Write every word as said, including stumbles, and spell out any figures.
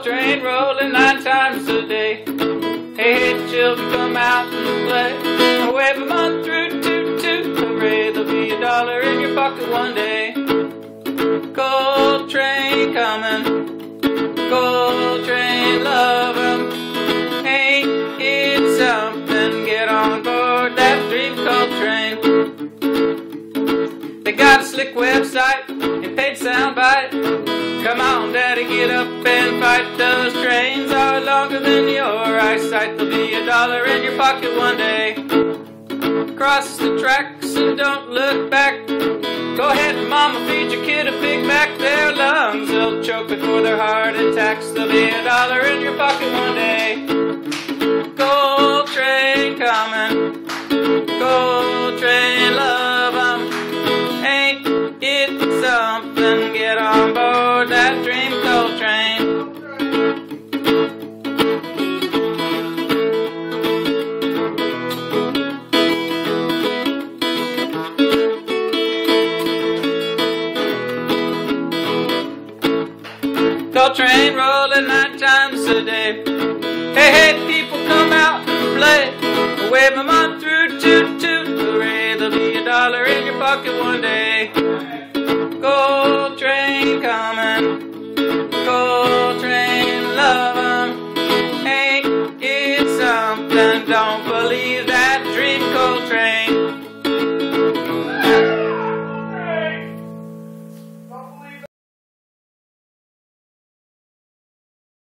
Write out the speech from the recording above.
Gold train rolling nine times a day. Hey, hey, children, come out and play. Wave them on through, toot, toot, hooray. There'll be a dollar in your pocket one day. Gold train coming, gold train, love 'em. Ain't it something? Get on board that dream coal train. They got a slick website and paid soundbite. Come on, Daddy, get up and fight. Those trains are longer than your eyesight. There'll be a dollar in your pocket one day. Cross the tracks and don't look back. Go ahead, Mama, feed your kid a Big Mac. Their lungs will choke before their heart attacks. There'll be a dollar in your pocket one day. Gold train coming, gold train, love 'em. Ain't it something? Get on board that dream coal train. Gold train rolling nine times a day. Hey, hey, people, come out and play. Wave them on through, toot, toot, hooray. There'll be a dollar in your pocket one day. Gold train coming, gold train, love 'em. Ain't it something? Don't believe